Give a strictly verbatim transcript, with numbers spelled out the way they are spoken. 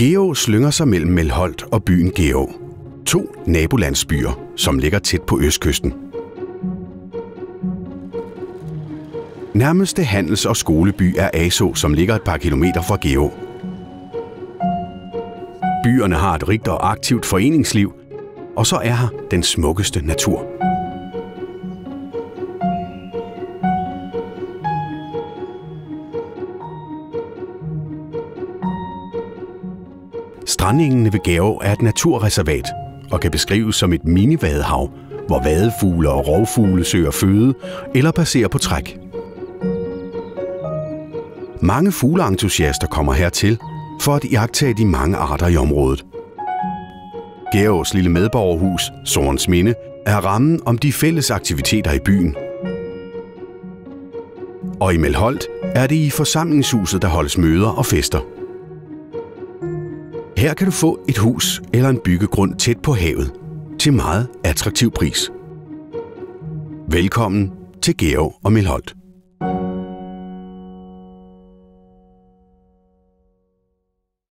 Gerå slynger sig mellem Melholt og byen Gerå. To nabolandsbyer, som ligger tæt på østkysten. Nærmeste handels- og skoleby er Asaa, som ligger et par kilometer fra Gerå. Byerne har et rigt og aktivt foreningsliv, og så er her den smukkeste natur. Strandengene ved Gerå er et naturreservat og kan beskrives som et mini-vadehav, hvor vadefugle og rovfugle søger føde eller passerer på træk. Mange fugleentusiaster kommer hertil for at iagttage de mange arter i området. Gerås lille medborgerhus, Sorensminde, er rammen om de fælles aktiviteter i byen. Og i Melholt er det i forsamlingshuset, der holdes møder og fester. Her kan du få et hus eller en byggegrund tæt på havet til meget attraktiv pris. Velkommen til Gerå og Melholt.